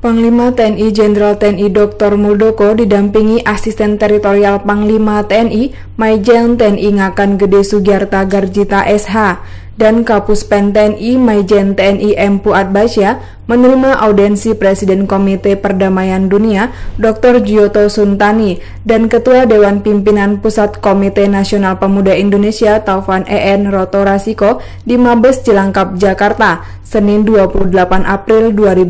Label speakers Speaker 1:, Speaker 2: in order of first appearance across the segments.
Speaker 1: Panglima TNI Jenderal TNI Dr. Muldoko didampingi Asisten Teritorial Panglima TNI Maijen TNI Ngakan Gede Sugiarta Garjita SH dan Kapuspen TNI Maijen TNI M. Puat Basya menerima audensi Presiden Komite Perdamaian Dunia Dr. Giotto Suntani dan Ketua Dewan Pimpinan Pusat Komite Nasional Pemuda Indonesia Taufan EN Roto Rasiko di Mabes Cilangkap, Jakarta, Senin 28 April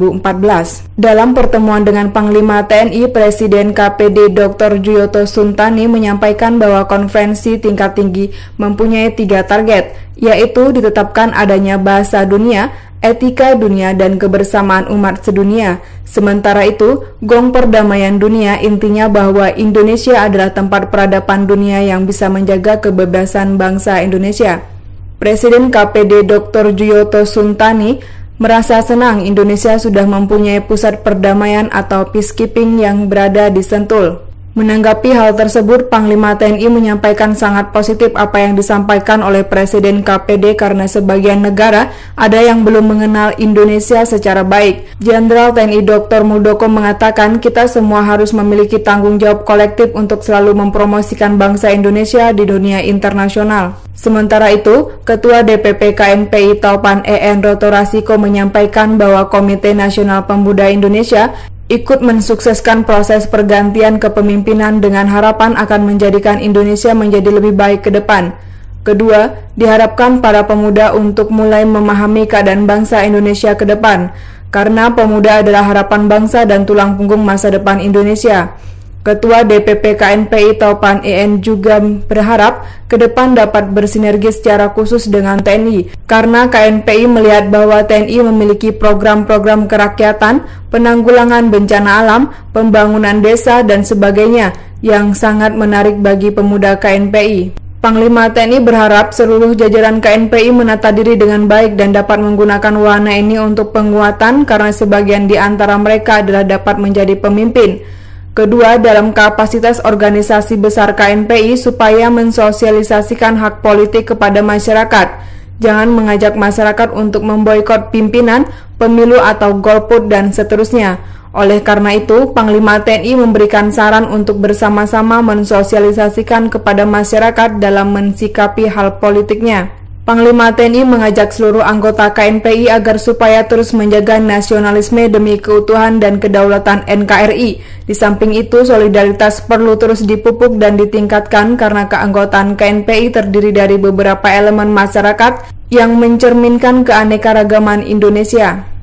Speaker 1: 2014. Dalam pertemuan dengan Panglima TNI, Presiden KPD Dr. Giotto Suntani menyampaikan bahwa konferensi tingkat tinggi mempunyai 3 target, yaitu ditetapkan adanya bahasa dunia, etika dunia, dan kebersamaan umat sedunia. Sementara itu, Gong Perdamaian Dunia intinya bahwa Indonesia adalah tempat peradaban dunia yang bisa menjaga kebebasan bangsa Indonesia. Presiden KPD Dr. Giotto Suntani merasa senang Indonesia sudah mempunyai pusat perdamaian atau peacekeeping yang berada di Sentul. Menanggapi hal tersebut, Panglima TNI menyampaikan sangat positif apa yang disampaikan oleh Presiden KPD karena sebagian negara ada yang belum mengenal Indonesia secara baik. Jenderal TNI Dr. Muldoko mengatakan kita semua harus memiliki tanggung jawab kolektif untuk selalu mempromosikan bangsa Indonesia di dunia internasional. Sementara itu, Ketua DPP KNPI Taufan EN Roto Rasiko menyampaikan bahwa Komite Nasional Pemuda Indonesia ikut mensukseskan proses pergantian kepemimpinan dengan harapan akan menjadikan Indonesia menjadi lebih baik ke depan. Kedua, diharapkan para pemuda untuk mulai memahami keadaan bangsa Indonesia ke depan, karena pemuda adalah harapan bangsa dan tulang punggung masa depan Indonesia. Ketua DPP KNPI Taufan EN juga berharap ke depan dapat bersinergi secara khusus dengan TNI, karena KNPI melihat bahwa TNI memiliki program-program kerakyatan, penanggulangan bencana alam, pembangunan desa, dan sebagainya yang sangat menarik bagi pemuda KNPI. Panglima TNI berharap seluruh jajaran KNPI menata diri dengan baik dan dapat menggunakan wahana ini untuk penguatan karena sebagian di antara mereka adalah dapat menjadi pemimpin. Kedua, dalam kapasitas organisasi besar KNPI supaya mensosialisasikan hak politik kepada masyarakat. Jangan mengajak masyarakat untuk memboikot pimpinan, pemilu atau golput dan seterusnya. Oleh karena itu, Panglima TNI memberikan saran untuk bersama-sama mensosialisasikan kepada masyarakat dalam mensikapi hal politiknya. Panglima TNI mengajak seluruh anggota KNPI agar supaya terus menjaga nasionalisme demi keutuhan dan kedaulatan NKRI. Di samping itu, solidaritas perlu terus dipupuk dan ditingkatkan karena keanggotaan KNPI terdiri dari beberapa elemen masyarakat yang mencerminkan keanekaragaman Indonesia.